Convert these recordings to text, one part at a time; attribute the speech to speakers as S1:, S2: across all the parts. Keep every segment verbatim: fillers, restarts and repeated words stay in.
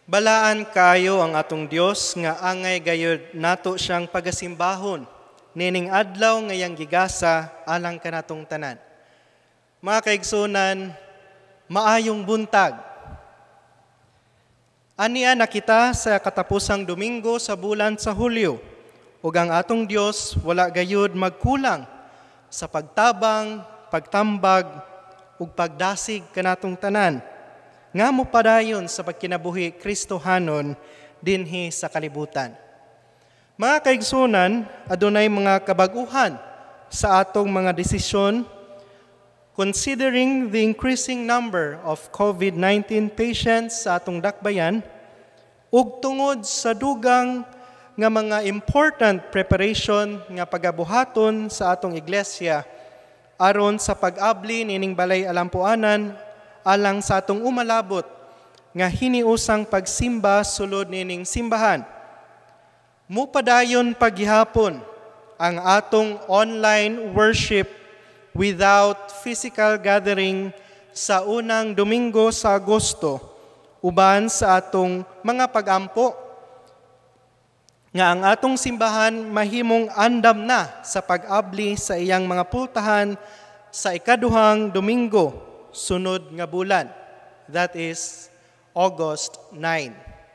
S1: Balaan kayo ang atong Dios nga angay gayud nato siyang pagasimbahon nining adlaw ngayang gigasa alang kanatong tanan. Mga kaigsunan, maayong buntag. Ania na kita sa katapusang Domingo sa bulan sa Hulyo, ug ang atong Dios wala gayud magkulang sa pagtabang, pagtambag ug pagdasig kanatong tanan. Nga mo padayon sa pagkinabuhi Kristohanon dinhi sa kalibutan. Mga kaigsunan, adunay mga kabaguhan sa atong mga desisyon considering the increasing number of COVID nineteen patients sa atong dakbayan ug tungod sa dugang nga mga important preparation nga pagabuhaton sa atong iglesia aron sa pag-abli nining balay alampuanan alang sa atong umalabot nga hiniusang pagsimba sulod nining simbahan. Mupadayon paghihapon ang atong online worship without physical gathering sa unang Domingo sa Agosto uban sa atong mga pagampo nga ang atong simbahan mahimong andam na sa pag-abli sa iyang mga pultahan sa ikaduhang Domingo sunod nga bulan, that is August ninth.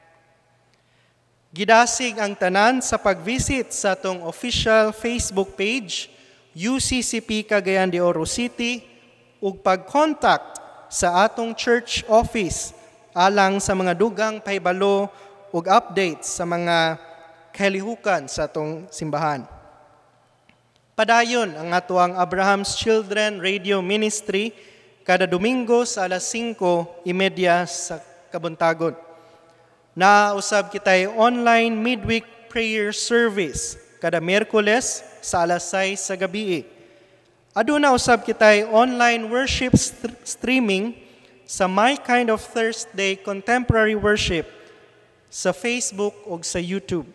S1: Gidasig ang tanan sa pag-visit sa atong official Facebook page, U C C P Cagayan de Oro City, ug pag-contact sa atong church office alang sa mga dugang pahibalo ug updates sa mga kahilihukan sa atong simbahan. Padayon ang atuang Abraham's Children Radio Ministry kada Domingo sa alas singko trenta sa kabuntagon. Nausab kitay online midweek prayer service kada Miyerkules sa alas sais sa gabi. Aduna usab kitay online worship st- streaming sa My Kind of Thursday Contemporary Worship sa Facebook ug sa YouTube.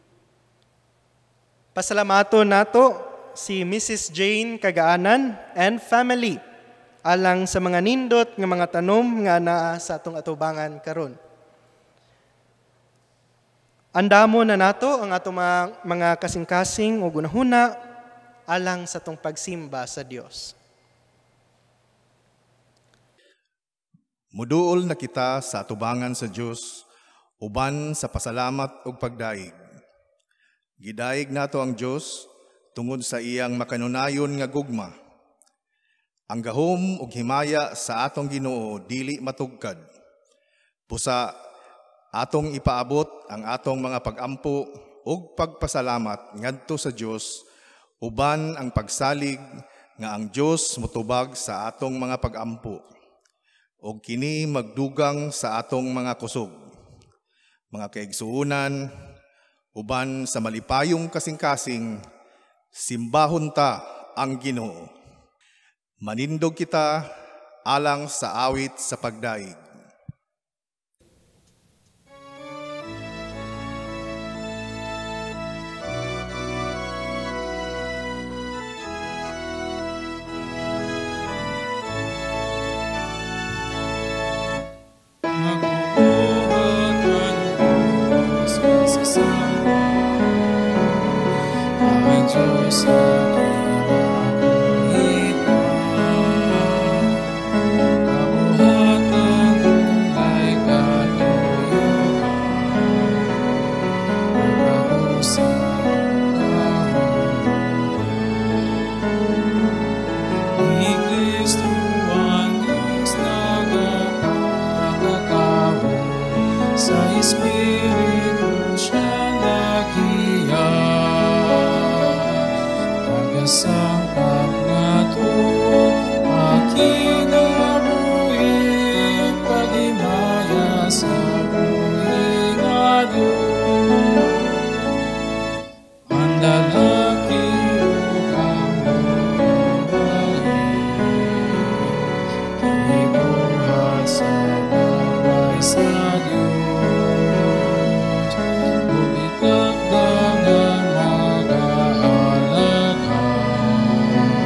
S1: Pasalamaton nato si Missus Jane Kagaanan and family alang sa mga nindot nga mga tanom nga naa sa atong atubangan karon. Andamo na nato ang atong mga, mga kasing-kasing o gunahuna alang sa atong pagsimba sa Dios.
S2: Muduol na kita sa atubangan sa Dios uban sa pasalamat ug pagdaig. Gidaig nato ang Dios tungod sa iyang makanunayon nga gugma. Ang gahom ug himaya sa atong Ginoo dili matugkad. Pusa atong ipaabot ang atong mga pagampo ug pagpasalamat ngadto sa Dios uban ang pagsalig nga ang Dios motubag sa atong mga pagampo ug kini magdugang sa atong mga kusog. Mga kaigsuonan, uban sa malipayong kasing-kasing, simbahon ta ang Ginoo. Manindog kita alang sa awit sa pagdaig.
S3: Bumikak dengan mag-aalaga.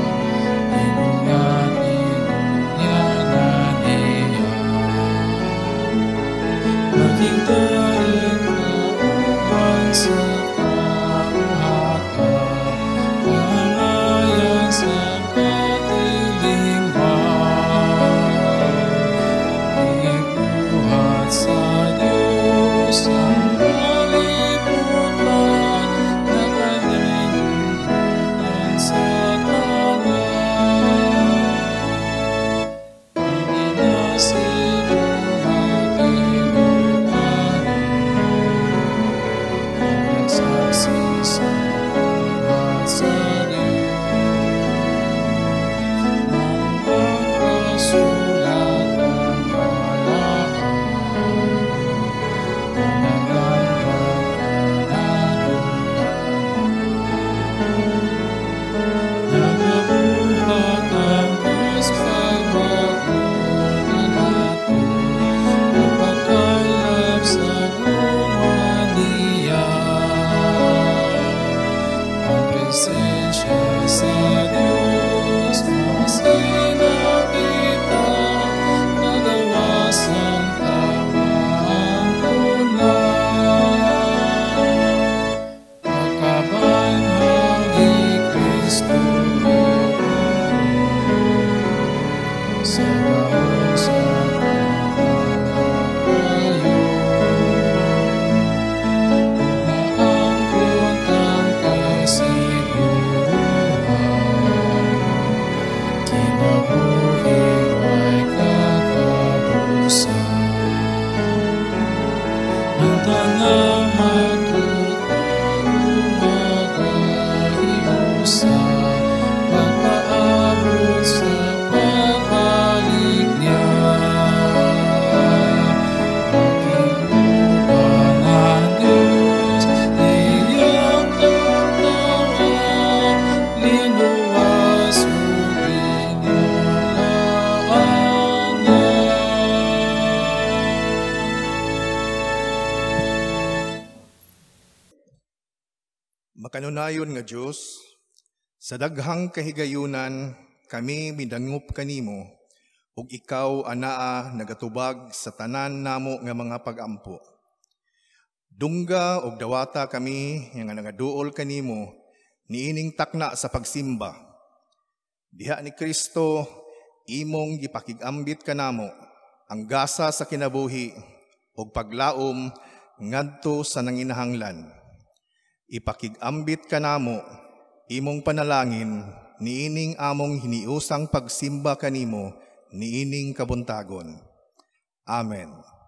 S3: Nagabuhat ang Diyos pagbago na nato, napagkalap sa luma niya. Ang presensya sa Diyos na sinakita, nagawasan tawa ang ulan. Pagkabanhag ni Kristo sa bahog sa pagkayo, naangkot ang kasiguhan, kinabuhi ay katapusan. Ang tanang matutong magahiusa, pagpaabot sa pagbalik niya. Pakiuban ang Diyos, iyang tatawa, linuwas o ginulaanan.
S2: Makanunayon nga Diyos, sa daghang kahigayunan kami midangup kanimo, ug ikaw anaa nagatubag sa tanan namo nga mga pagampo. Dungga ug dawata kami nga nagaduol kanimo niining takna sa pagsimba. Diha ni Kristo imong gipakigambit kanamo ang gasa sa kinabuhi ug paglaom ngadto sa nanginahanglan. Ipakigambit kanamo imong panalangin niining among hiniusang pagsimba kanimo niining kabuntagon. Amen.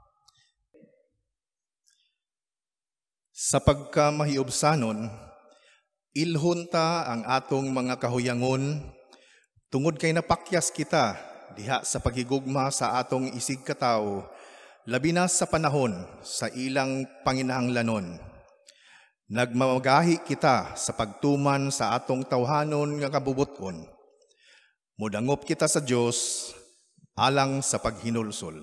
S2: Sa pagkamahiobsanon, ilhon ta ang atong mga kahuyangon tungod kay napakyas kita diha sa paghigugma sa atong isig katawo, labi na sa panahon sa ilang panginahanglanon. Nagmamagahi kita sa pagtuman sa atong tawhanon nga kabubuton. Mudangop kita sa Dios alang sa paghinulsol.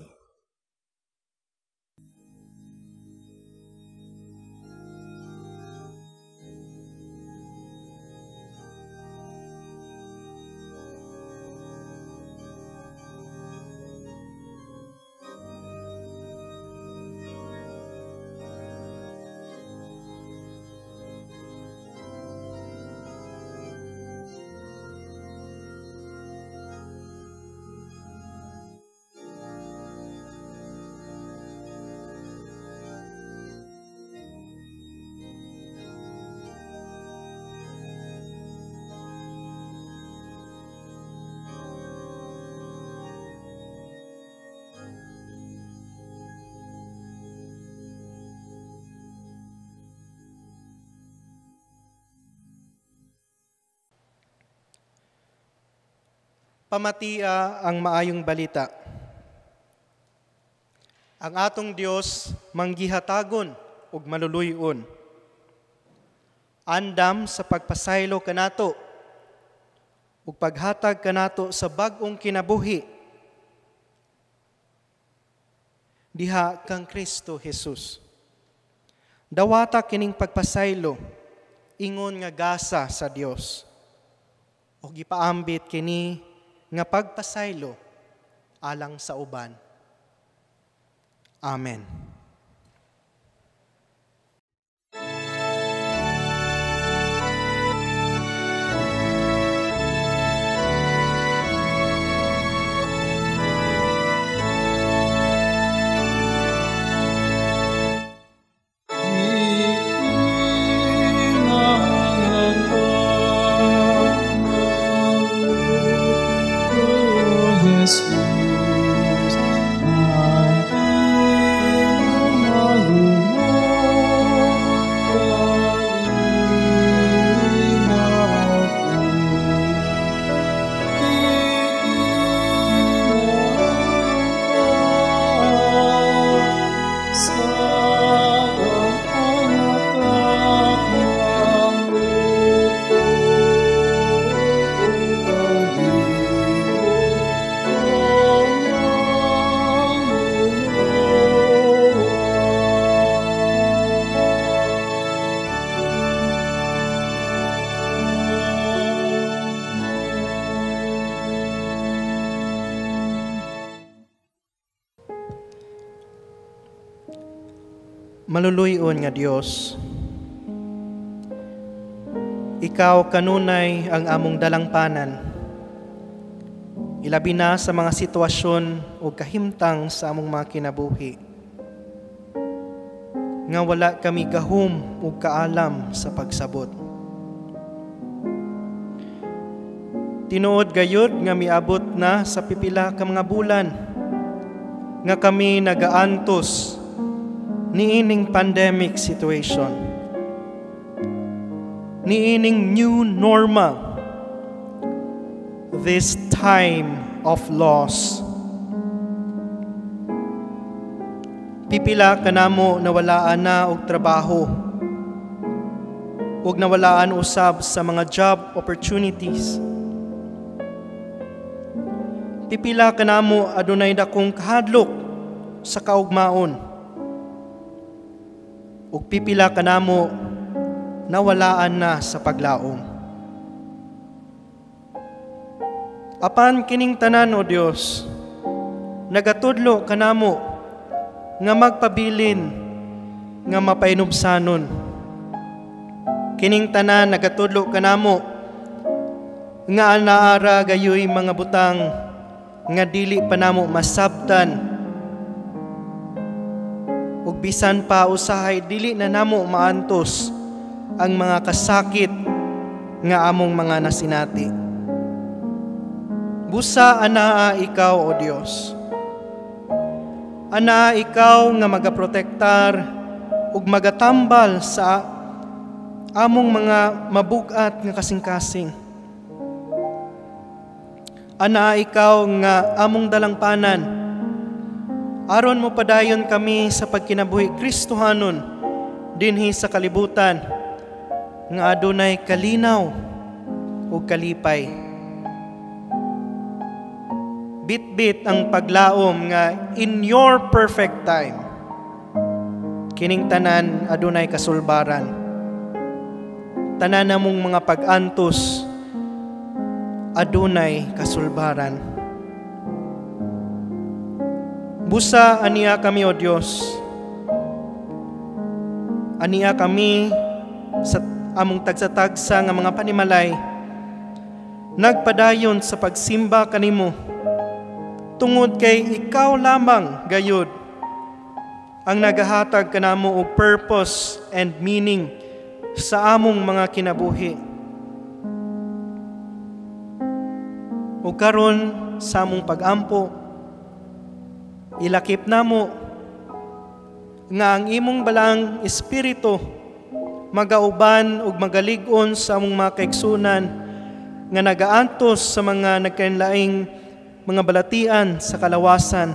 S1: Pamatia ang maayong balita. Ang atong Dios manggihatagon ug maluluyon. Andam sa pagpasaylo kanato ug paghatag kanato sa bag-ong kinabuhi diha kang Kristo Jesus. Dawata kining pagpasaylo ingon nga gasa sa Dios. Ug gipaambit kini nga pagpasaylo alang sa uban. Amen.
S3: Jesus, my
S1: Maluluyon nga Dios, Ikaw kanunay ang among dalangpanan, ilabi na sa mga sitwasyon o kahimtang sa among mga kinabuhi, nga wala kami gahum o kaalam sa pagsabot. Tinuod gayud nga miabot na sa pipila ka mga bulan, nga kami nagaantos niining pandemic situation, niining new normal, this time of loss. Pipila kanamo nawalaan na og trabaho, ug nawalaan usab sa mga job opportunities. Pipila kanamo adunay dakong kahadlok sa kaugmaon, ug pipila kanamo nawalaan na sa paglaom. Apan kining tanan o Dios, nagatudlo kanamo nga magpabilin nga mapainubsanon. Kining tanan nagatudlo kanamo nga anaara gayoy mga butang nga dili pa namo masabtan, ug bisan pa usahay dili na namo maantos ang mga kasakit nga among mga nasinati. Busa anaa ikaw o Dios, anaa ikaw nga magaprotektar ug magatambal sa among mga mabugat nga kasing-kasing. Anaa ikaw nga among dalangpanan, aron mo padayon kami sa pagkinabuhi Kristohanon dinhi sa kalibutan, nga adunay kalinaw o kalipay. Bit-bit ang paglaom nga in your perfect time, kining tanan adunay kasulbaran. Tanan namong mga pag-antos adunay kasulbaran. Busa aniya kami o Dios, aniya kami sa among tagsa-tagsa nga mga panimalay, nagpadayon sa pagsimba kanimo, tungod kay ikaw lamang gayud ang nagahatag kanamo og purpose and meaning sa among mga kinabuhi. Ug karon sa among pag-ampo, ilakip namo nga ang imong balang espiritu magauban ug magalig-on sa among mga kaigsunan nga nagaantos sa mga nagkainlaing mga balatian sa kalawasan.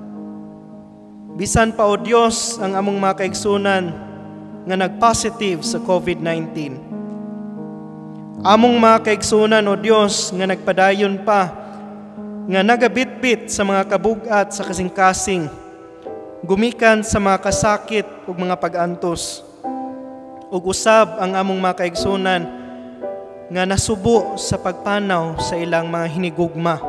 S1: Bisan pa o Dios ang among mga kaigsunan nga nagpositive sa COVID nineteen. Among mga kaigsunan o Dios nga nagpadayon pa, nga nagabitbit sa mga kabugat sa kasing-kasing, gumikan sa mga kasakit ug mga pag-antos. Ug usab ang among mga kaigsunan nga nasubo sa pagpanaw sa ilang mga hinigugma.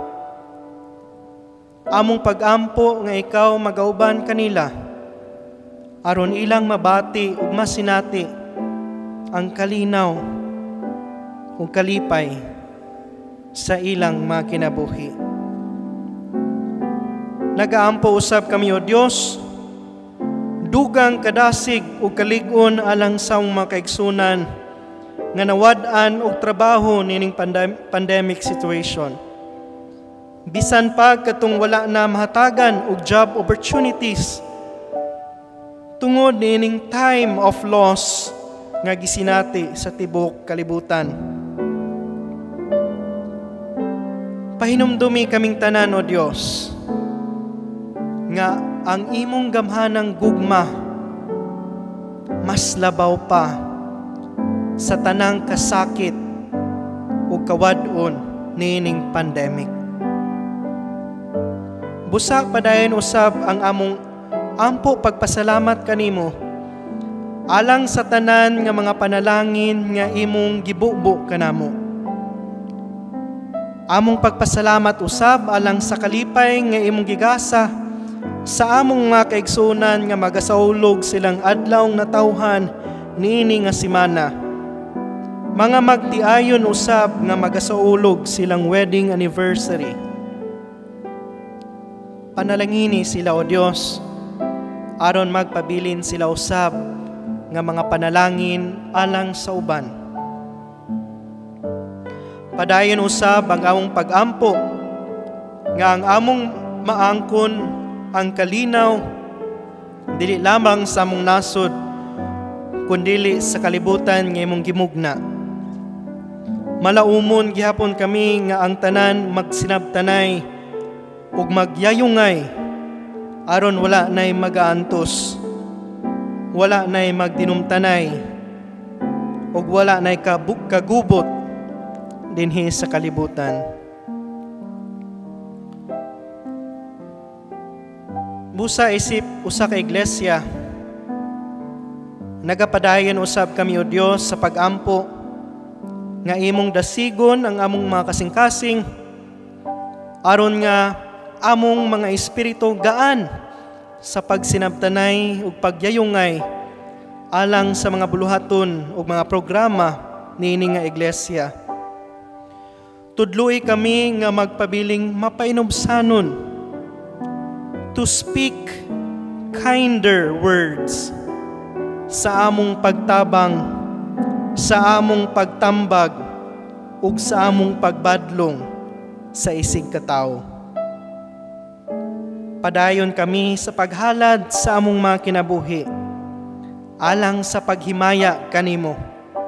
S1: Among pag-ampo nga ikaw magauban kanila, aron ilang mabati ug masinati ang kalinaw ug kalipay sa ilang mga kinabuhi. Nagaampo usab kami o Dios, dugang kadasig ug kalig-on alang sa mga kaigsunan nga nawad-an og trabaho nining pandem- pandemic situation. Bisan pa katong wala na mahatagan og job opportunities tungod nining time of loss nga gisinati sa tibok kalibutan. Pahinumdumi kaming tanan o Dios nga ang imong gamhanang gugma mas labaw pa sa tanang kasakit o kawad-on nining pandemic. Busa padayon usab ang among ampo pagpasalamat kanimo alang sa tanan nga mga panalangin nga imong gibubo kanamo. Among pagpasalamat usab alang sa kalipay nga imong gigasa sa among mga kaigsunan nga magasaulog silang adlawng natawhan niini nga simana. Mga magtiayon usab nga magasaulog silang wedding anniversary. Panalangini sila o Dios, aron magpabilin sila usab nga mga panalangin alang sa uban. Padayon usab ang among pag-ampo nga ang among maangkon ang kalinaw dili lamang sa among nasod kundili sa kalibutan nga imong gimugna. Malaumon gihapon kami nga ang tanan magsinabtanay ug magyayungay aron wala nay magaantos, wala nay magdinumtanay ug wala nay kagubot dinhi sa kalibutan. Busa isip usa ka iglesia, nagapadayon usab kami o Dios sa pag-ampo nga imong dasigon ang among mga kasing-kasing aron nga among mga espiritu gaan sa pagsinabtanay ug pagyayungay alang sa mga buluhaton ug mga programa niini nga iglesia. Tudloy kami nga magpabiling mapainumsanon to speak kinder words sa among pagtabang, sa among pagtambag ug sa among pagbadlong sa isig katawo. Padayon kami sa paghalad sa among mga kinabuhi alang sa paghimaya kanimo.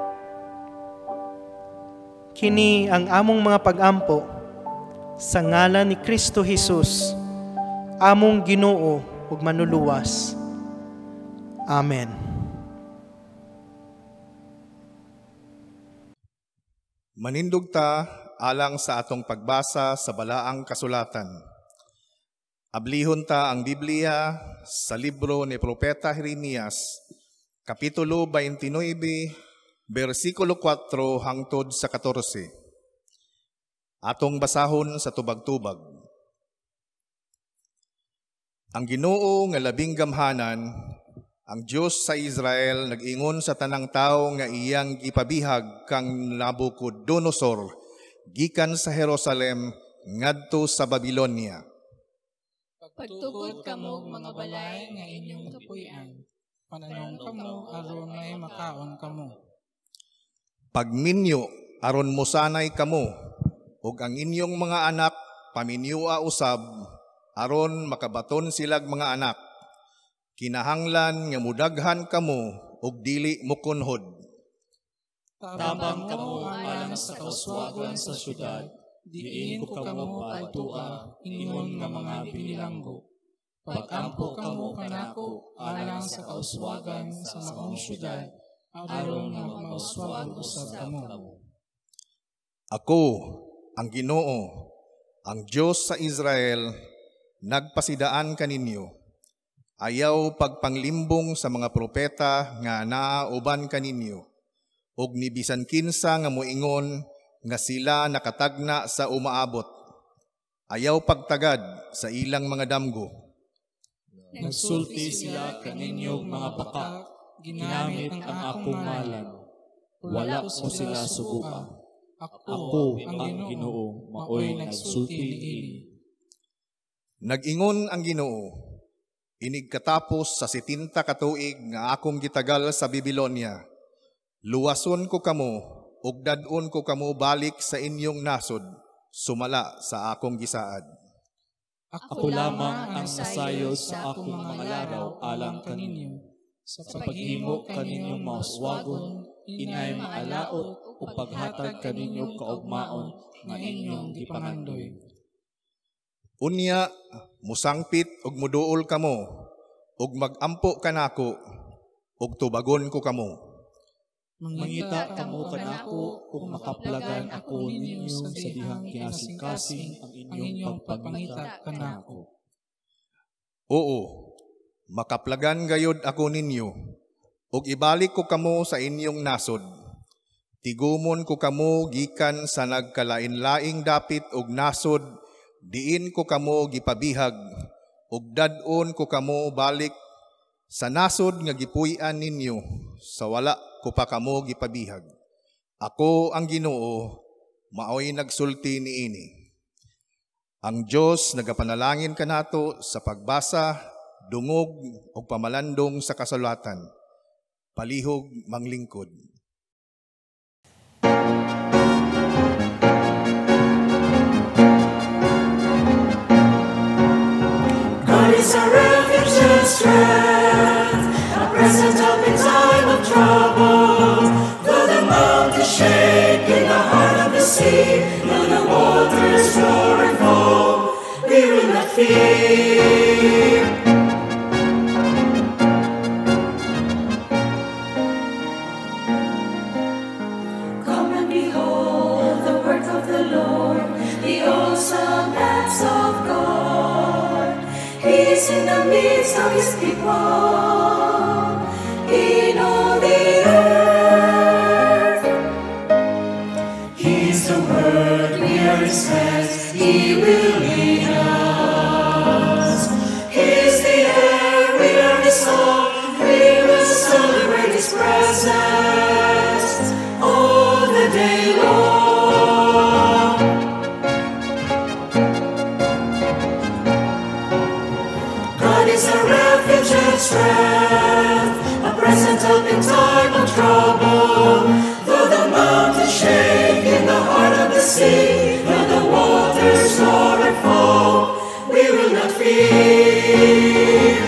S1: Kini ang among mga pag-ampo sa ngalan ni Kristo Jesus, among Ginoo ug manluluwas. Amen.
S2: Manindog ta alang sa atong pagbasa sa balaang kasulatan. Ablihon ta ang Biblia sa libro ni Propeta Jeremias, Kapitulo twenty-nine, versikulo four hangtod sa fourteen. Atong basahon sa tubag-tubag. Ang Ginoo nga labing gamhanan, ang Diyos sa Israel, nag-ingon sa tanang tao nga iyang ipabihag kang Nabucodonosor, gikan sa Jerusalem, ngadto sa Babilonia.
S3: Pagtukod kamo mga balay nga inyong kapuy-an, pananong kamo aron may makaon kamo.
S2: Pagminyo aron mosanay kamo, ug ang inyong mga anak paminyua usab, aron makabaton silag mga anak. Kinahanglan nga mudaghan kamo ug dili mukunhod.
S3: Tabang kamo alang sa kauswagon sa syudad, diin ko kamo pagtua ingon nga mga binilanggo. Pag-ampo kamo kanako alang sa kauswagan sa maong syudad, aron nga mauswagon usab kamo.
S2: Ako, ang Ginoo, ang Diyos sa Israel, nagpasidaan kaninyo. Ayaw pagpanglimbong sa mga propeta nga naauban kaninyo, ug ni bisan kinsa nga moingon nga sila nakatagna sa umaabot. Ayaw pagtagad sa ilang mga damgo.
S3: Nagsulti sila kaninyong mga baka, ginamit ang akong ngalan. Wala ko sila subuka. Ako ang Ginoo, maoy nagsulti niini.
S2: Nag-ingon ang Ginoo, inig katapos sa sitinta katuig nga akong gitagal sa Babilonia, luwason ko kamo, ug dadon ko kamo balik sa inyong nasod, sumala sa akong gisaad.
S3: Ako lamang ang masayo sa akong mga laraw alang kaninyo, sa paghimo kaninyong mauswagon, inay maalaot o paghatag kaninyo kaugmaon nga inyong gipangandoy.
S2: Unya, musangpit ug muduol kamo, ug magampo kanako, ug tubagon ko kamo.
S3: Mangita kamo kanako ug makaplagan ako ninyo sa dihang kinasing-kasing ang inyong pagpangita kanako.
S2: Oo, makaplagan gayod ako ninyo, ug ibalik ko kamo sa inyong nasod. Tigumon ko kamo gikan sa nagkalain-laing dapit ug nasod, diin ko kamo gipabihag, ug dad-on ko kamo balik sa nasod nga gipuy-an ninyo, sa wala ko pa kamo gipabihag. Ako ang Ginoo, maoy nagsulti niini. Ang Dios nagapanalangin kanato sa pagbasa, dungog ug pamalandong sa kasulatan. Palihog manglingkod.
S4: God is our refuge and strength, a present help in time of trouble. Though the mountains shake in the heart of the sea, though the waters roar and foam, we will not fear. Come and behold the work of the Lord, the awesome acts of God. He is in the midst of His people, in all the earth. He is the word, we are His hands, He will lead us. He is the air, we are His song, we will celebrate His presence all the day long. God is a refuge and strength, a present help in time of trouble. Though the mountains shake in the heart of the sea, though the waters roar and foam, we will not fear.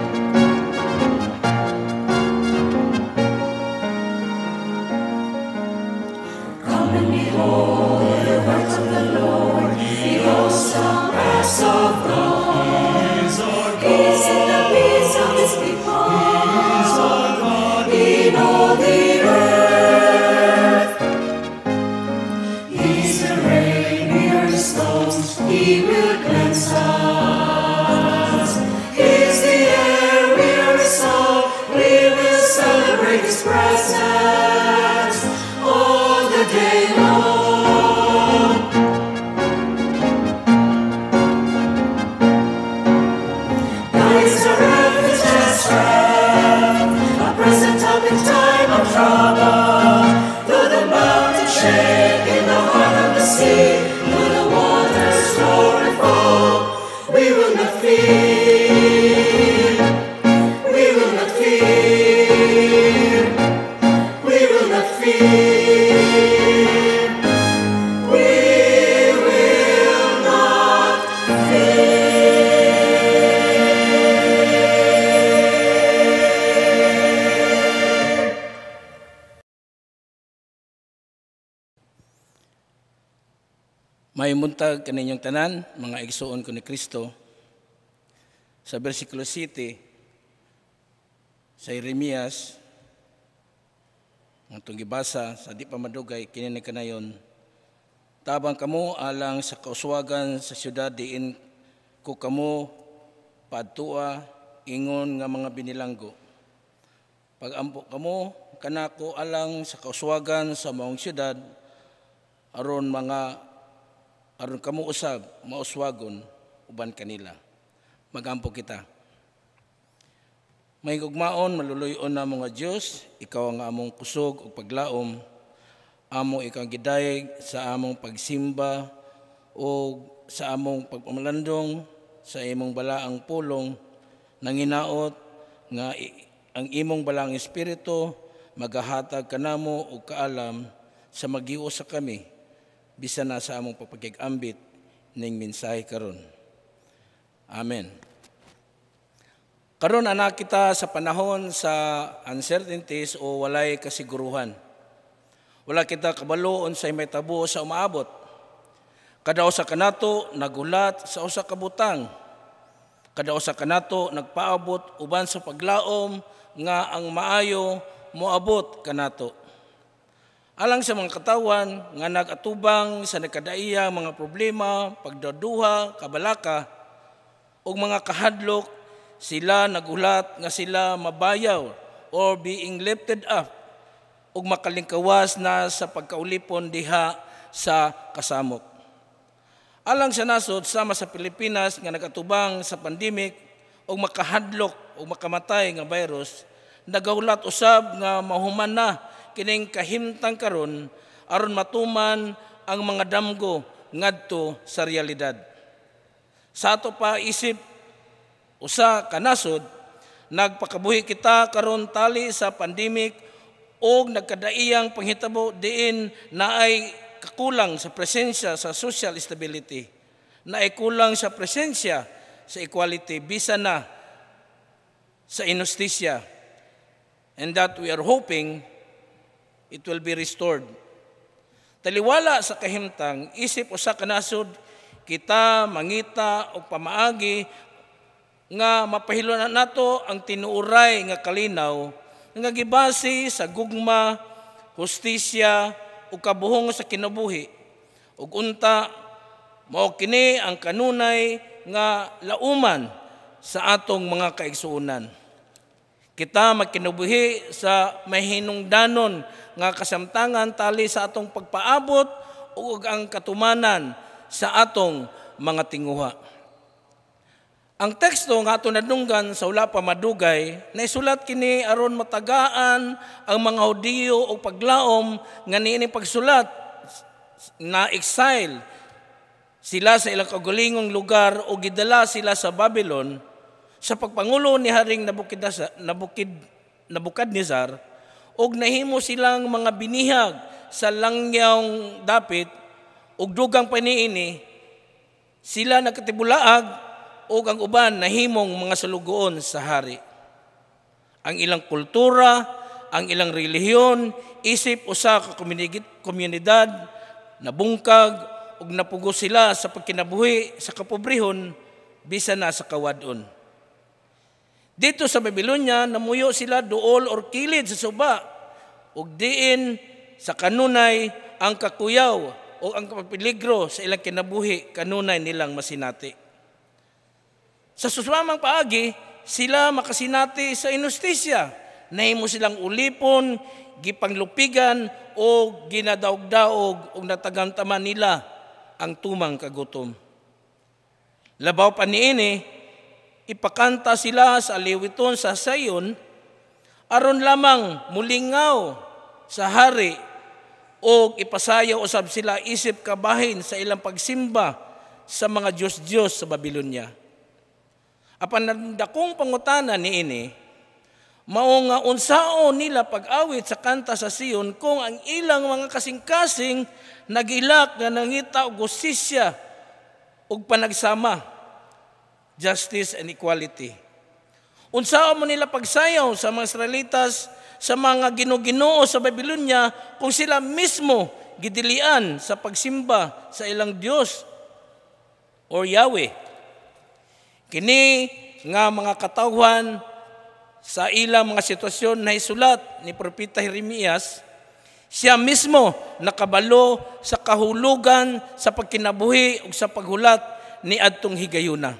S4: Come and behold the works of the Lord, the awesome acts of God. He is in the midst of His people, in all the earth. He is the rain, we are the stones, He will cleanse us. He is the air, we are His song, we will celebrate His presence all the day long. God is a refuge and strength, a present help in time of trouble. Though the mountains shake in the heart of the sea, though the waters roar and foam, we will not fear. We will not fear. We will not fear. We will not fear.
S5: May muntag kaninyong tanan, mga igsuon ko ni Kristo. Sa versikulo siyete, sa Jeremias, ang itong gibasa, sa di pa madugay, kininig ka na yun. Tabang kamo alang sa kauswagan sa syudad, diin ko kamo padtua, ingon nga mga binilanggo. Pag-ampo kamo, kanako alang sa kauswagan sa maong syudad, aron mga aron kamo usab mauswagon uban kanila. Magampo kita. May gugmaon maluluyon na mga Diyos, ikaw ang among kusog o paglaom, amo ikaw gidayeg sa among pagsimba o sa among pagpamalandong sa imong balaang pulong, nanginaot nga ang imong balaang espiritu magahatag kanamo og kaalam sa maghiwo sa kami bisan na sa among papagigambit ning mensahe karon. Amen. Karon ana kita sa panahon sa uncertainties o walay kasiguruhan. Wala kita kabalo unsay may tabo sa umaabot. Kada usa kanato nagulat sa usa ka butang. Kada usa kanato nagpaabot uban sa paglaom nga ang maayo moabot kanato. Alang sa mga katawan nga nagatubang sa nakadaiya mga problema, pagdaduha, kabalaka, o mga kahadlok, sila nagulat nga sila mabayaw or being lifted up o makalingkawas na sa pagkaulipon diha sa kasamok. Alang sa nasod sama sa Pilipinas nga nagatubang sa pandemic o makahadlok o makamatay nga virus, nagaulat usab nga mahuman na kining kahimtang karon aron matuman ang mga damgo ngadto sa realidad. Sa ato pa isip usa ka nasod, nagpakabuhi kita karon tali sa pandemic o nagkadaiyang panghitabo diin na ay kakulang sa presensya sa social stability, na ay kulang sa presensya sa equality, bisa na sa inustisya, and that we are hoping it will be restored. Taliwala sa kahimtang, isip usa ka nasod, kita mangita o pamaagi nga mapahilunan nato ang tinuuray nga kalinaw nga gibase sa gugma, hustisya, o kabuhong sa kinabuhi. Ug unta, mao kini ang kanunay nga lauman sa atong mga kaigsuonan. Kita magkinabuhi sa mahinungdanon nga kasamtangan tali sa atong pagpaabot ug ang katumanan sa atong mga tinguha. Ang teksto nga ato nadunggan sa wala pa madugay, naisulat kini aron matagaan ang mga Hudiyo o paglaom nga niini pagsulat na exile sila sa ilang kagulingong lugar o gidala sila sa Babylon sa pagpangulo ni Haring Nabukadnezar og nahimo silang mga binihag sa langyawng dapit ug dugang pa niini sila nagkatibulaag o ang uban nahimong mga salugoon sa hari. Ang ilang kultura, ang ilang relihiyon, isip usa ka komunidad, nabungkag ug napugo sila sa pagkinabuhi sa kapobrehon bisan na sa kawadon. Dito sa Babylonia, namuyo sila duol or kilid sa suba ug diin sa kanunay ang kakuyaw o ang pagpeligro sa ilang kinabuhi kanunay nilang masinati. Sa suswamang paagi, sila makasinati sa inustisya. Nahimo silang ulipon, gipanglupigan o ginadaog-daog o natagamtaman nila ang tumang kagutom. Labaw pa niini, ipakanta sila sa aliwiton sa sayon, aron lamang mulingaw sa hari o ipasayaw usab sila isip kabahin sa ilang pagsimba sa mga Diyos-Diyos sa Babylonia. Apan dakong pangutana niini, mao nga unsaon nila pag-awit sa kanta sa Sion kung ang ilang mga kasing-kasing nagilak nga nangita og hustisya ug panagsama, justice and equality. Unsaon mo nila pagsayaw sa mga Israelitas sa mga ginoo-ginoo sa Babylonia kung sila mismo gidilian sa pagsimba sa ilang Diyos or Yahweh? Kini nga mga katawhan sa ilang mga sitwasyon na isulat ni Propeta Jeremias, siya mismo nakabalo sa kahulugan sa pagkinabuhi ug sa paghulat ni adtong higayuna.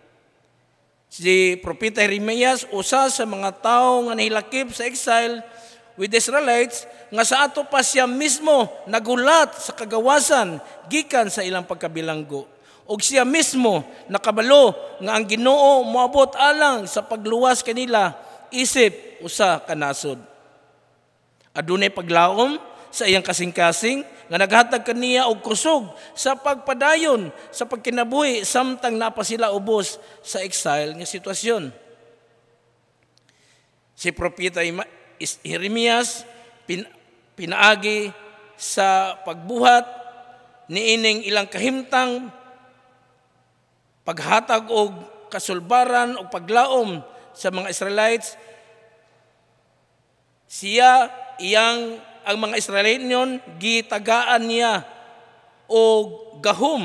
S5: Si Propeta Jeremias usa sa mga tawo nga nahilakip sa exile with the Israelites nga sa ato pa siya mismo nagulat sa kagawasan gikan sa ilang pagkabilanggo. Og siya mismo nakabalo nga ang Ginoo moabot alang sa pagluwas kanila isip usa ka nasod. Adunay paglaom sa iyang kasing-kasing nga naghatag kaniya og kusog sa pagpadayon sa pagkinabuhi samtang napa sila ubos sa exile nga sitwasyon. Si Propeta Jeremias pin, pinaagi sa pagbuhat niining ilang kahimtang paghatag og kasulbaran o paglaom sa mga Israelites. Siya iyang ang mga Israelinyon gitagaan niya og gahom.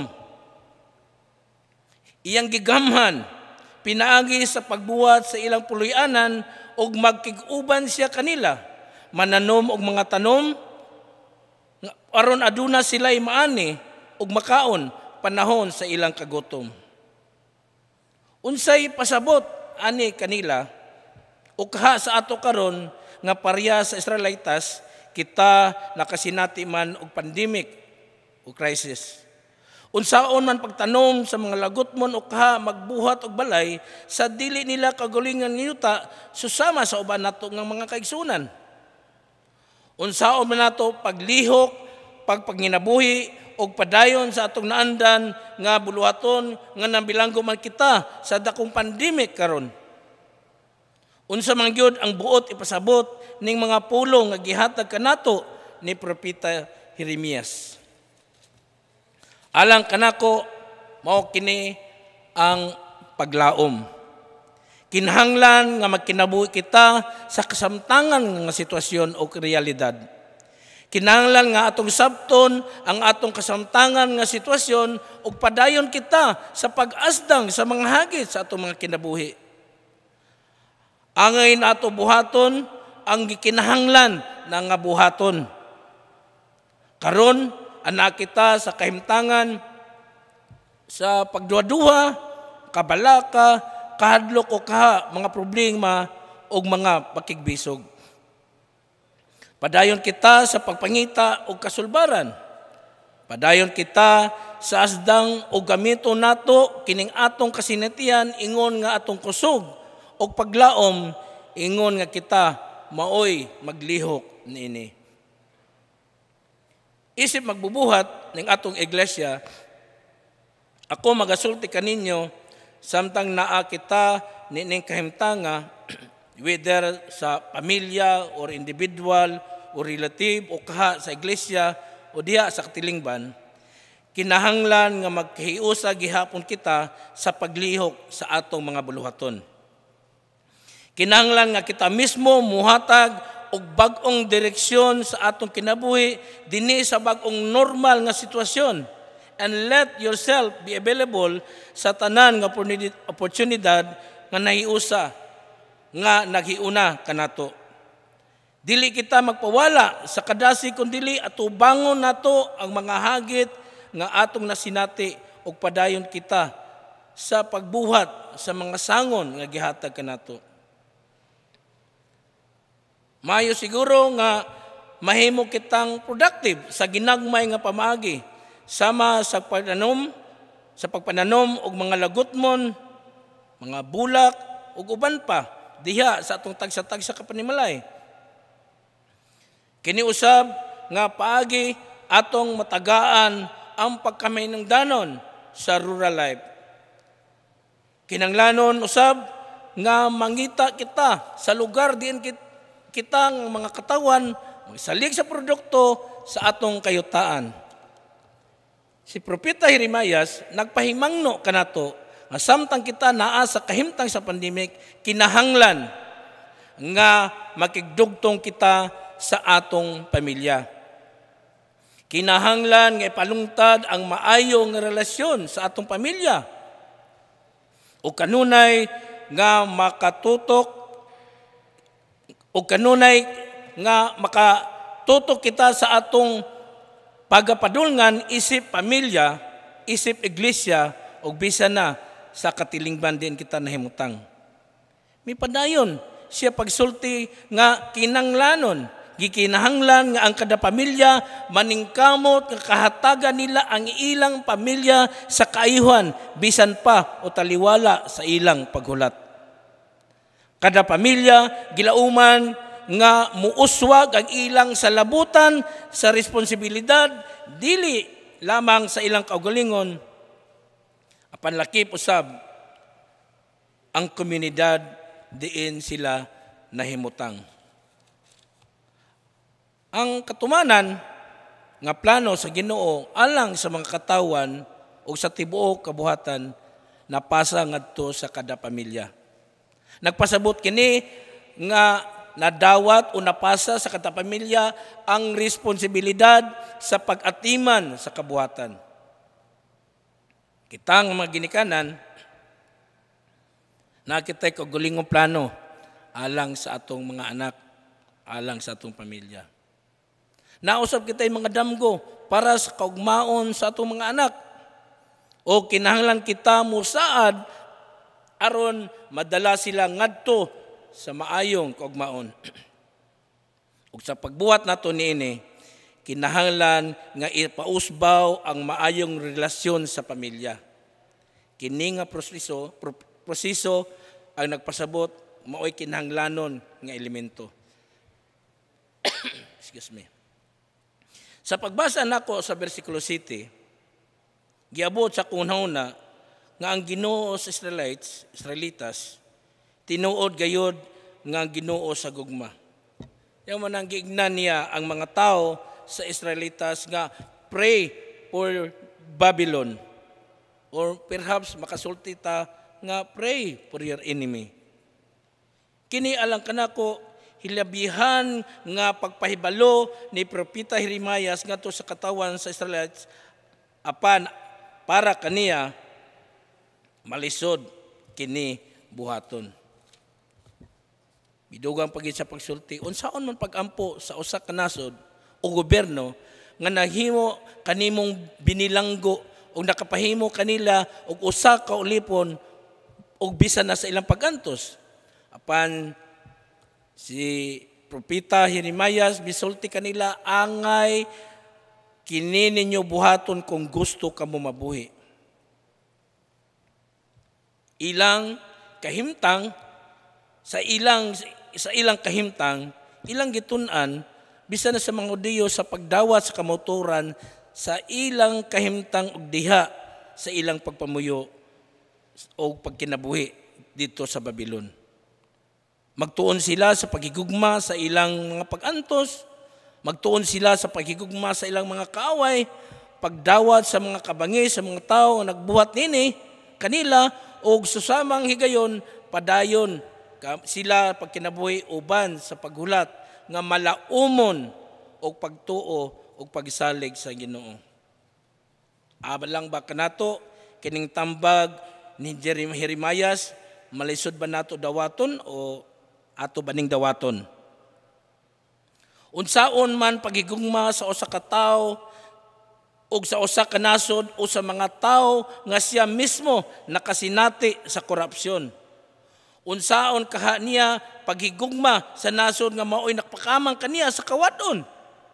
S5: Iyang gigamhan pinaagi sa pagbuhat sa ilang puloy-anan og magkig-uban siya kanila mananom og mga tanom aron aduna sila'y maani og makaon panahon sa ilang kagutom. Unsay pasabot ani kanila ukha sa ato karon nga pareha sa Israelitas kita nakasinati man og pandemic o crisis. Unsaon man pagtanom sa mga lagutmon o kaha magbuhat og balay sa dili nila kagalingan ngayuta susama sa uban nato ng mga kaigsunan. Unsaon man nato paglihok, pagpanginabuhi og padayon sa atong naandan nga buluhaton nga nabilanggo man kita sa dakong pandemic karon. Unsa man gyud ang buot ipasabot ning mga pulong nga gihatag kanato ni Propeta Jeremias. Alang kanako mao kini ang paglaom. Kinahanglan nga magkinabuhi kita sa kasamtangan nga sitwasyon o realidad. Kinahanglan nga atong sabton ang atong kasamtangan nga sitwasyon ug padayon kita sa pag-asdang sa mga hagit sa atong mga kinabuhi. Angay nato buhaton ang gikinahanglan na nga buhaton. Karon anak kita sa kahimtangan, sa pagduha-duha, kabalaka, kahadlok o kaha, mga problema o mga pakigbisog. Padayon kita sa pagpangita o kasulbaran. Padayon kita sa asdang o gamito nato kining atong kasinatian ingon nga atong kusog o paglaom ingon nga kita maoy maglihok niini. Isip magbubuhat ng atong iglesia, ako magasulti kaninyo, samtang naa kita nining kahimtanga, whether sa pamilya or individual o relative o kaha sa iglesia o diha sa katilingban, kinahanglan nga magkahiusa gihapon kita sa paglihok sa atong mga buluhaton. Kinahanglan nga kita mismo muhatag og bag-ong direksyon sa atong kinabuhi dinhi sa bag-ong normal nga sitwasyon, and let yourself be available sa tanan nga oportunidad nga nahiusa nga naghiuna kanato. Dili kita magpawala sa kadasi kundi atubangon nato ang mga hagit nga atong nasinati ug padayon kita sa pagbuhat sa mga sangon nga gihatag kanato. Mayo siguro nga mahimo kitang productive sa ginagmay nga pamaagi sama sa pagpananom, sa pagpananom og mga lagutmon, mga bulak ug uban pa diha sa atong tagsa-tagsa kapanimalay. Kini usab nga paagi atong matagaan ang pagkamahinungdanon sa rural life. Kinanglanon usab nga mangita kita sa lugar diin kita kitang mga katawan magsalig sa produkto sa atong kayutaan. Si Propeta Jeremias nagpahimangno kanato nga samtang kita naa sa kahimtang sa pandemic, kinahanglan nga makigdugtong kita sa atong pamilya. Kinahanglan nga ipalungtad ang maayo nga relasyon sa atong pamilya o kanunay nga makatutok o kanunay nga makatutok kita sa atong pagapadulngan isip pamilya, isip iglesia, o bisan na sa katilingban din kita nahimutang. May padayon siya pagsulti nga kinanglanon, gikinahanglan nga ang kada pamilya maningkamot nga kahatagan nila ang ilang pamilya sa kaayuhan bisan pa o taliwala sa ilang paghulat. Kada pamilya gilauman nga muuswag ang ilang salabutan sa responsibilidad dili lamang sa ilang kaugalingon apan lakip usab ang komunidad diin sila nahimutang. Ang katumanan nga plano sa Ginoo alang sa mga katawan o sa tibuok kabuhatan napasa ngadto sa kada pamilya. Nagpasabot kini nga nadawat o napasa sa kada pamilya ang responsibilidad sa pag-atiman sa kabuhatan. Kitang mga ginikanan, nakitay kagulingong plano alang sa atong mga anak, alang sa atong pamilya. Nausap kitay mga damgo para sa kaugmaon sa atong mga anak. O kinahanglan kita musaad aron madala sila ngadto sa maayong kaugmaon. Ug sa pagbuhat nato niini, kinahanglan nga ipausbaw ang maayong relasyon sa pamilya. Kini nga proseso, proseso ang nagpasabot maoy kinahanglanon nga elemento. Excuse me. Sa pagbasa nako sa versikulo siyete, giabot sa kunahuna nga ang Ginoo sa Israelites, Israelitas, tinuod gayod nga ang Ginoo sa gugma. Yung manang giignan niya ang mga tao sa Israelitas nga pray for Babylon. Or perhaps makasulti ta nga pray for your enemy. Kini alang kanako hilabihan nga pagpahibalo ni Propeta Jeremias ngadto sa katawan sa Israelites apan para kaniya malisod kini buhaton. Bidugang pagit sa pagsulti unsaon man pagampo sa usa ka nasod o gobyerno nga nahimo kanimong binilanggo o nakapahimo kanila og usa ka ulipon og bisan na sa ilang pagantos. Apan si Propeta Jeremias bisulti kanila angay kini ninyo buhaton kung gusto kamo mabuhi. Ilang kahimtang sa ilang sa ilang kahimtang ilang gitun-an bisan na sa mga Hudiyo sa pagdawat sa kamotoran sa ilang kahimtang og diha sa ilang pagpamuyo o pagkinabuhi dito sa Babylon. Magtuon sila sa pagigugma sa ilang mga pagantos, magtuon sila sa pagigugma sa ilang mga kaaway, pagdawat sa mga kabangi sa mga tao nga nagbuhat nini kanila o susamang higayon padayon sila pagkinabuhi uban sa paghulat nga malaumon o pagtuo o pagsalig sa Ginoo. Abalang ba kanato kining tambag ni Jeremias malisod ba nato dawaton o ato baning dawaton? Unsaon man pagigugma sa usa ka tawo ug sa usa ka nasod o sa mga tawo nga siya mismo nakasinati sa korupsyon. Unsaon kaha niya paghigugma sa nasod nga maoy nakpakamang kaniya sa kawadon.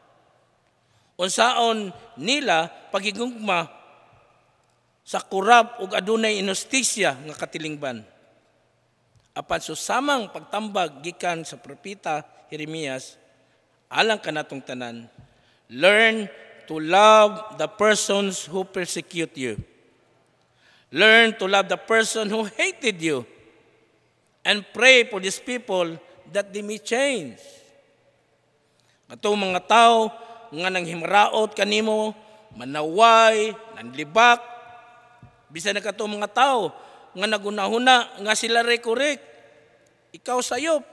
S5: Unsaon nila paghigugma sa kurap ug adunay inustisya nga katilingban. Apan susamang pagtambag gikan sa propeta Jeremias alang kanatong tanan, learn to love the persons who persecute you. Learn to love the person who hated you. And pray for these people that they may change. Katong mga tao nga nanghimraot kanimo, manaway, nanlibak, bisan na katong mga tao nga nagunahuna nga sila rekorek, ikaw sayop.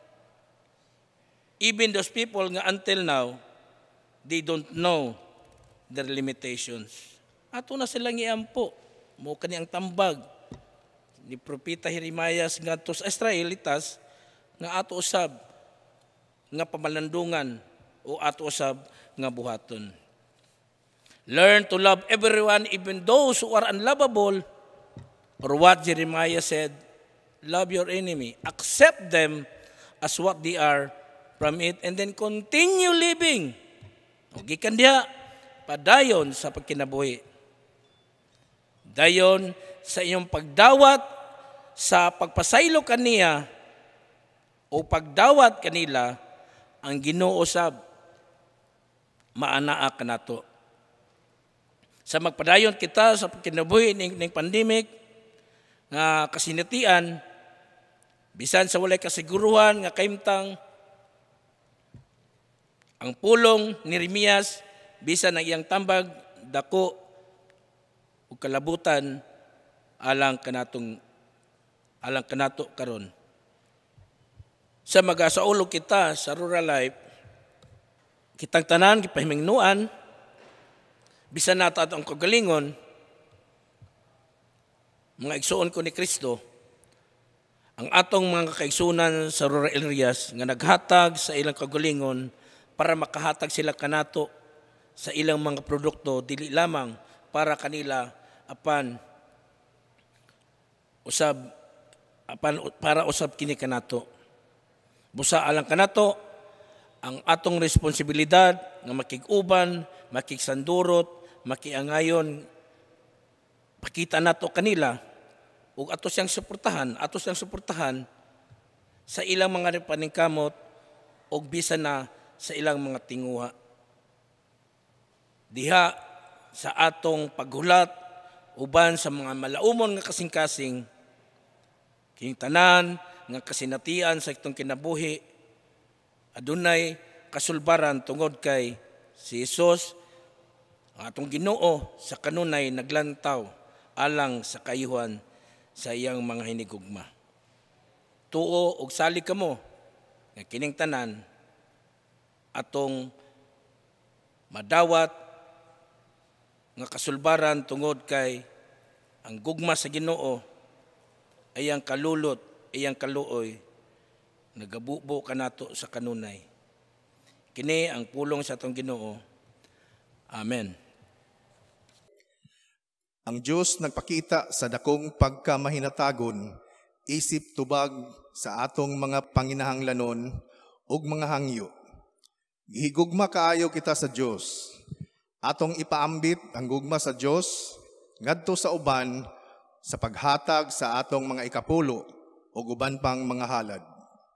S5: Even those people nga until now, they don't know their limitations. Ato na silang iampo. Mo kaniyang tambag ni Propeta Jeremias ngadto sa Israelitas nga ato usab nga pamalandungan o ato usab nga buhaton. Learn to love everyone, even those who are unlovable, or what Jeremiah said, love your enemy, accept them as what they are from it, and then continue living. Gikan diha padayon sa pagkinabuhi. Dayon sa iyong pagdawat sa pagpasaylo kaniya o pagdawat kanila ang Ginoo usab maanaa kanato. Sa magpadayon kita sa pagkinabuhi ning, ning pandemic nga kasinatian bisan sa walay kasiguruhan nga kahimtang ang pulong ni Jeremias bisan ang iyang tambag dako ug kalabutan alang kanatong alang kanato karon. Sa magasaulog kita sa rural life, kitang tanan gipahimingnuan bisan nato atong kagalingon mga igsuon ko ni Kristo, ang atong mga kaigsunan sa rural areas nga naghatag sa ilang kagalingon para makahatag sila kanato sa ilang mga produkto dili lamang para kanila apan usab apan para usab kini kanato. Busa alang kanato ang atong responsibilidad nga makig-uban, makigsandurot, makiangayon, pakita nato kanila ug ato siyang suportahan, ato siyang suportahan sa ilang mga paningkamot ug bisan na sa ilang mga tinguha. Diha sa atong paghulat uban sa mga malaumon nga kasing-kasing kining tanan nga kasinatian sa itong kinabuhi adunay kasulbaran tungod kay si Hesus ang atong Ginoo sa kanunay naglantaw alang sa kayuhan sa iyang mga hinigugma. Tuo og sali kamo nga kining tanan atong madawat nga kasulbaran tungod kay ang gugma sa Ginoo ay ang kalulot, ay ang kaluoy nagabubo kanato sa kanunay. Kini ang pulong sa atong Ginoo. Amen.
S2: Ang Diyos nagpakita sa dakong pagkamahinatagon, isip tubag sa atong mga panginahanglanon ug mga hangyo. Gihigugma kaayo kita sa Diyos. Atong ipaambit ang gugma sa Diyos ngadto sa uban sa paghatag sa atong mga ikapulo ug uban pang mga halad.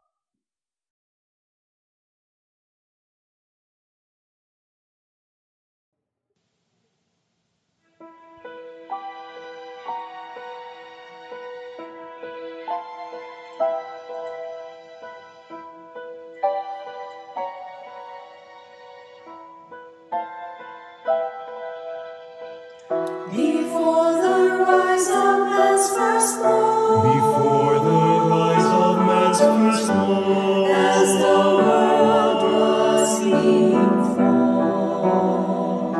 S4: Before the rise of man's first morn,
S3: Before the rise of man's first morn,
S4: as the world was being formed,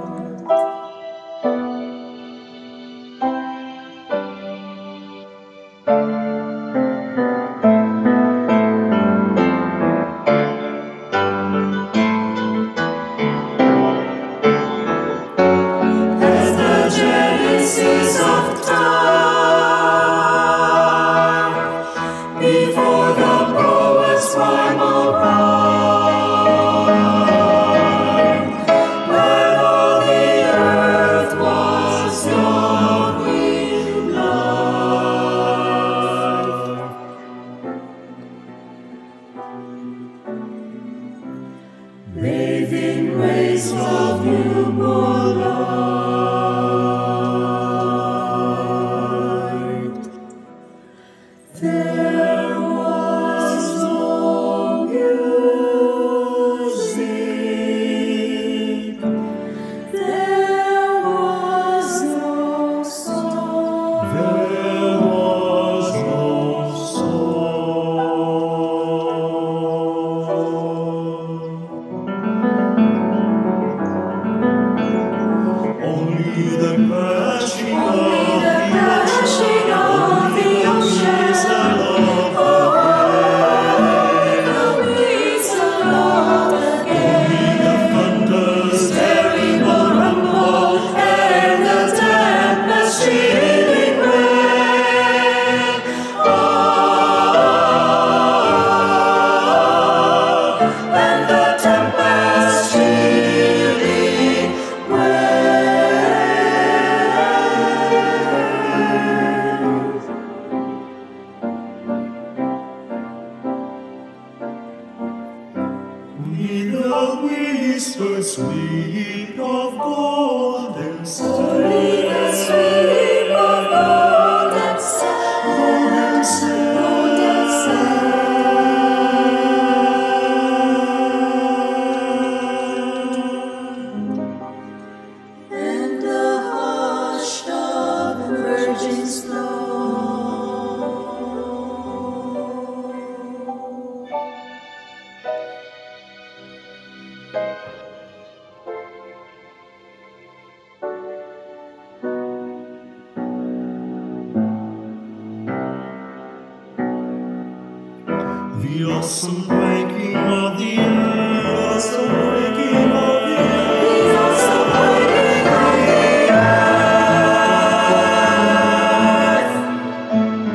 S4: as the genesis of time, before the poet's primal rhyme, when all the earth was young with life. Bathing rays of newborn light, there was no music, there was no song,
S3: there was no song. Only the crashing of
S4: the crashing of the ocean, the winds along the gale,
S3: the thunders
S4: terrible rumble, and the tempest chilling rain. Oh, and the tempest chilling
S3: with the whispered sweet of golden sound.
S4: With the sweep of golden sand, golden sand, and the hush of virgin's flow.
S3: The awesome breaking of the earth, awesome breaking of the earth.
S4: The awesome breaking of the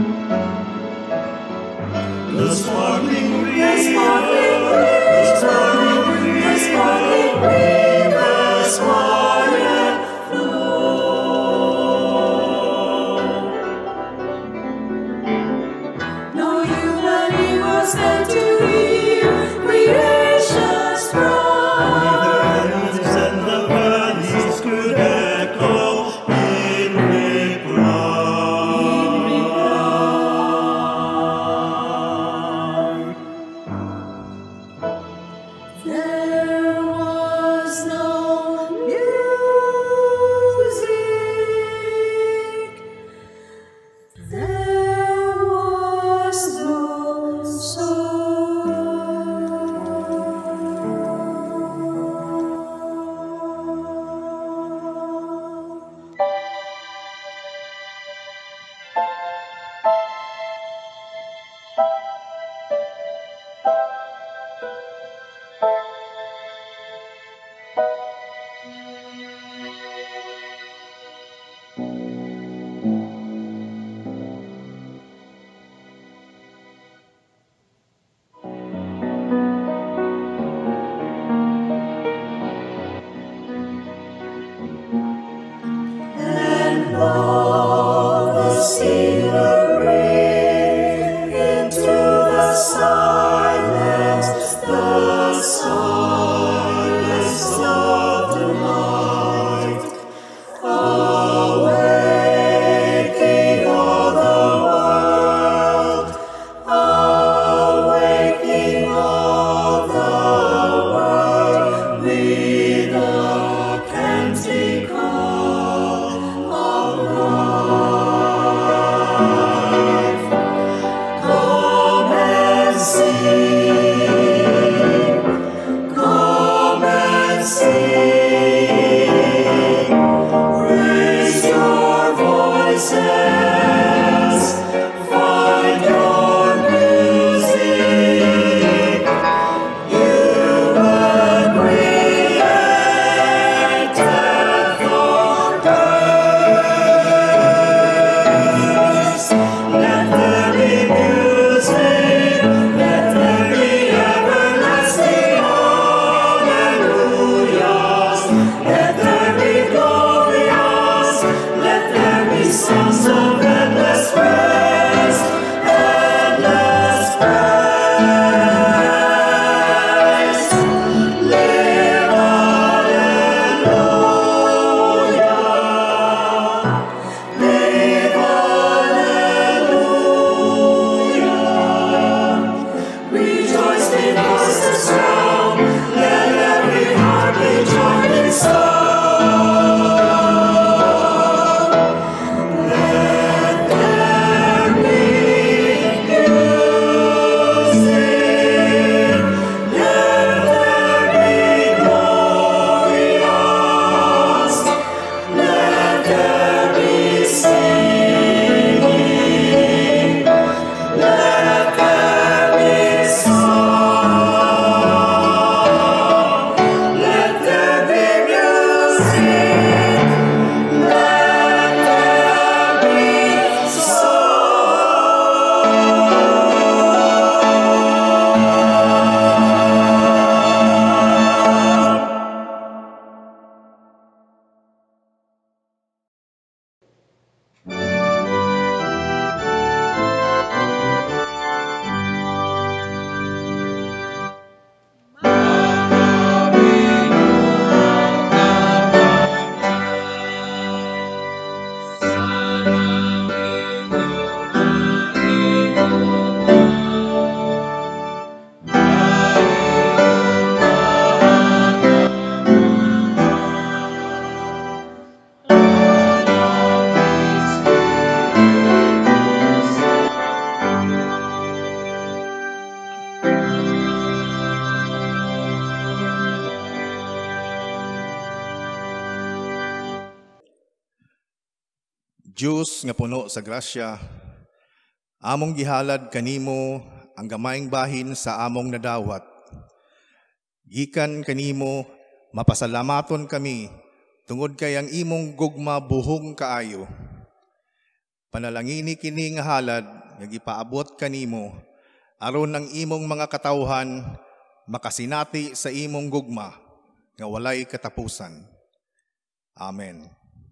S4: earth,
S3: The sparkling
S4: the
S3: river,
S4: sparkling
S3: the
S4: river,
S3: sparkling
S4: Love the sinner bring into the silence, the silence of the night, awaking all the world, awaking all the world with a canticle of life. Come and sing, come and sing, raise your voices, find your music. You were created for praise. Let there be music, let there be everlasting hallelujahs. Let there be glorious, let there be songs of endless praise, endless praise. Live hallelujah, live hallelujah. Rejoice because the strong, let every heart be joined in song. Let there be music, let there be glorious, let there be singing, let there be song, let there be music, let there be
S2: Diyos nga puno sa grasya, among gihalad kanimo ang gamayng bahin sa among nadawat. Gikan kanimo mapasalamaton kami tungod kay ang imong gugma buhong kaayo. Panalangini kini nga halad nga gipaabot kanimo aron ang imong mga katawhan makasinati sa imong gugma nga walay katapusan. Amen.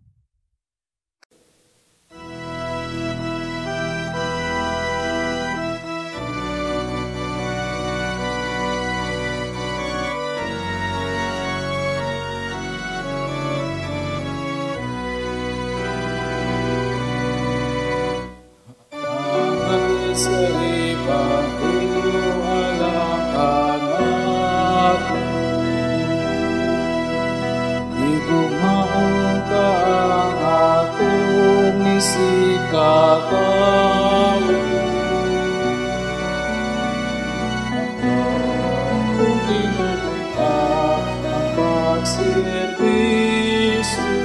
S3: Sa Ebanghelyo alangkan natin, igumao ka ang atong isikataw. Kung tinutupta ang pagservisyo,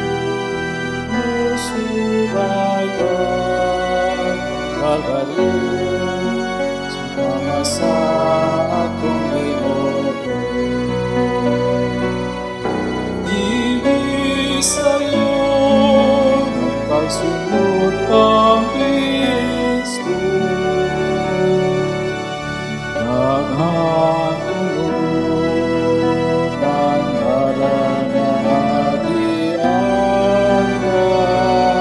S3: musubayan pagaling sumama sa atong Ginoo. Ibig sa'yo ang pagsunod kang Kristo, daghang tulog ang ngalan na agian ka.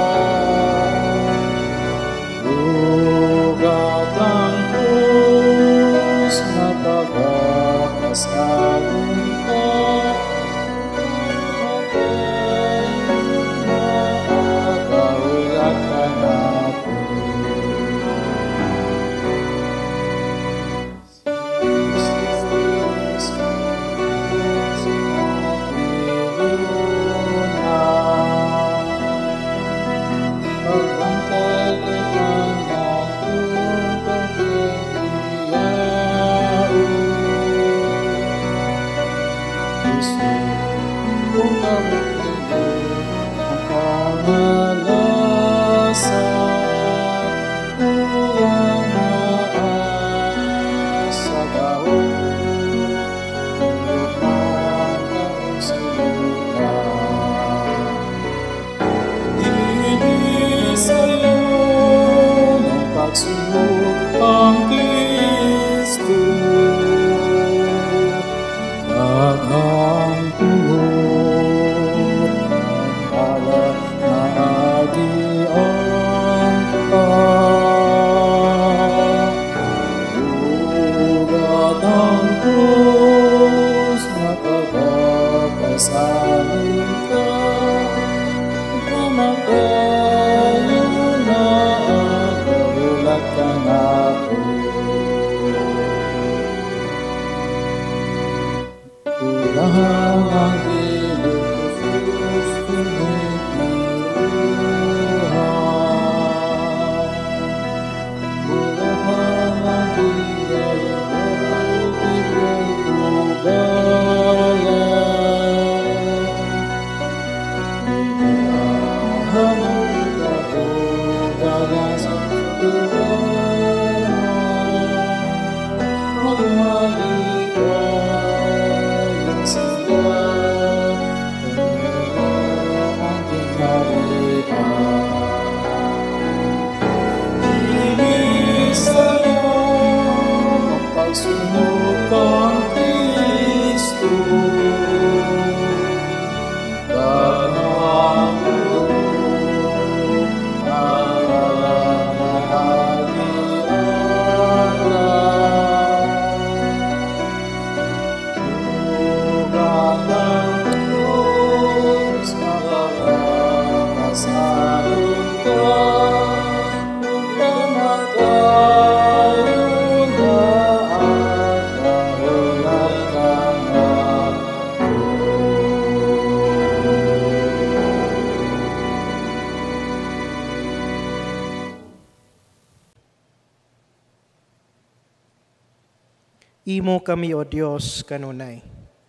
S1: Imo kami, O Dios, kanunay.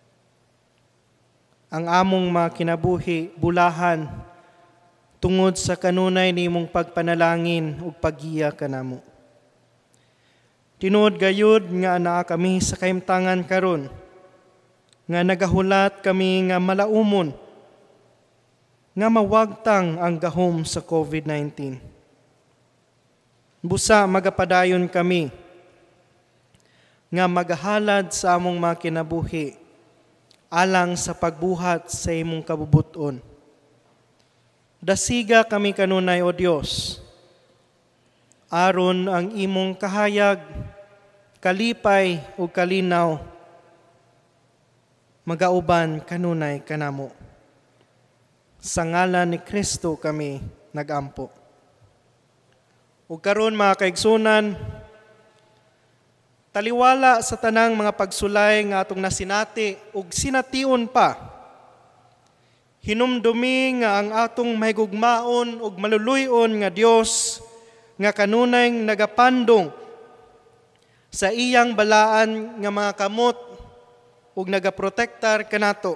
S1: Ang among mga kinabuhi, bulahan, tungod sa kanunay ni imong pagpanalangin ug paggiya kanamo. Tinuod gayud nga anaa kami sa kahimtangan karon, nga nagahulat kami nga malaumon, nga mawagtang ang gahom sa COVID nineteen. Busa magapadayon kami, nga magahalad sa among mga kinabuhi, alang sa pagbuhat sa imong kabubuton. Dasiga kami kanunay, O Dios, aron ang imong kahayag, kalipay o kalinaw, magauban kanunay kanamo. Sa ngalan ni Kristo kami nagampo. Ug karon mga kaigsunan, taliwala sa tanang mga pagsulay nga atong nasinati ug sination pa, hinumdumi nga ang atong mahigugmaon ug maluluyon nga Dios nga kanunay nagapandong sa iyang balaan nga mga kamot ug nagaprotektar kanato.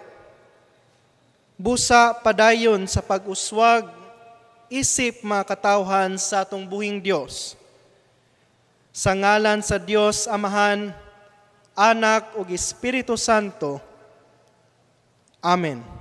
S1: Busa padayon sa pag-uswag isip mga katawhan sa atong buhing Dios. Sa ngalan sa Dios Amahan, Anak ug Espiritu Santo. Amen.